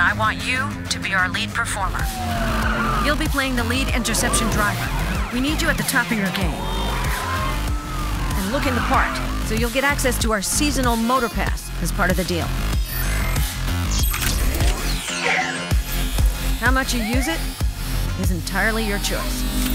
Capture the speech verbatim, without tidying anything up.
I want you to be our lead performer. You'll be playing the lead interception driver. We need you at the top of your game. And looking the part, so you'll get access to our seasonal Motorpass as part of the deal. How much you use it is entirely your choice.